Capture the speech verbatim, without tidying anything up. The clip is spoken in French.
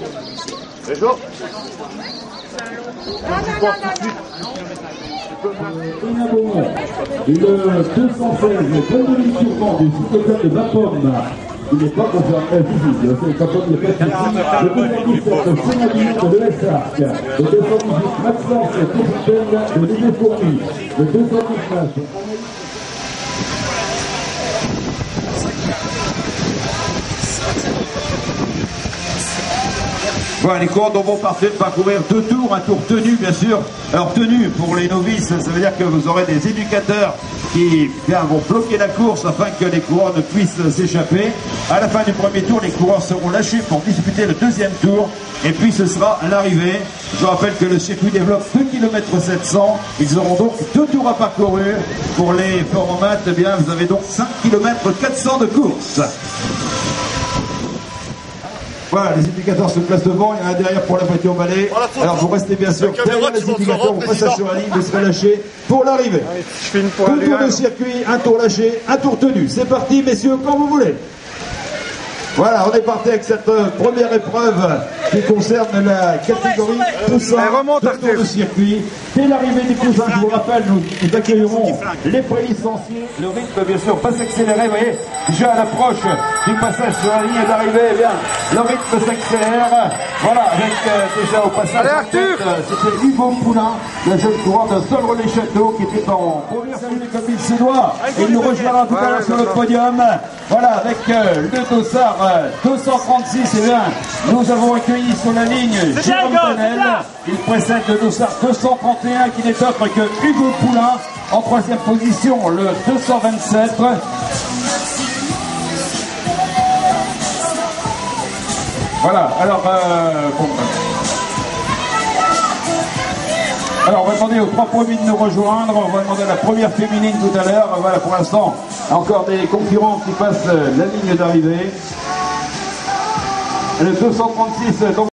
Bonjour. Et le deux cent seize, bonne demi-tournant du cycloclub de Bapaume. Il n'est pas concerné visible, c'est pas comme le fait le deux cent dix-sept, Sénat de l'E S A R C, le deux cent dix-huit, Maxence Tourpel de l'I D Fourmi, le deux cent dix-neuf. Voilà, les coureurs vont partir de parcourir deux tours, un tour tenu bien sûr. Alors tenu pour les novices, ça veut dire que vous aurez des éducateurs qui bien, vont bloquer la course afin que les coureurs ne puissent s'échapper. À la fin du premier tour, les coureurs seront lâchés pour disputer le deuxième tour. Et puis ce sera l'arrivée. Je rappelle que le circuit développe deux kilomètres sept cents. Ils auront donc deux tours à parcourir. Pour les formates, eh bien, vous avez donc cinq kilomètres quatre cents de course. Voilà, les indicateurs se placent devant, il y en a derrière pour la voiture balai. Alors vous restez bien sûr derrière les indicateurs, on passe sur la ligne, vous serez lâché pour l'arrivée. Deux tours de circuit, un tour lâché, un tour tenu. C'est parti messieurs, quand vous voulez. Voilà, on est parti avec cette première épreuve qui concerne la catégorie poussins, deux tours de circuit. Dès l'arrivée des poussins, je vous rappelle, nous, nous accueillerons les prélicenciés. Le rythme, bien sûr, pas s'accélérer, vous voyez, déjà à l'approche du passage sur la ligne d'arrivée, eh bien, le rythme s'accélère. Voilà, avec euh, déjà au passage, euh, c'était Hugo Poulain, le jeune coureur de Sol-Relais-Château, qui était en première saluée comme il se doit. Et il nous rejoindra tout à l'heure sur le podium. Voilà, avec euh, le dossard euh, deux cent trente-six, eh bien, nous avons accueilli sur la ligne Jérôme Panel. Il précède le dossard deux cent trente et un qui n'est autre que Hugo Poulain. En troisième position, le deux cent vingt-sept. Voilà, alors, euh, bon. Alors, on va demander aux trois premiers de nous rejoindre. On va demander à la première féminine tout à l'heure. Voilà, pour l'instant, encore des concurrents qui passent la ligne d'arrivée. Le deux cent trente-six.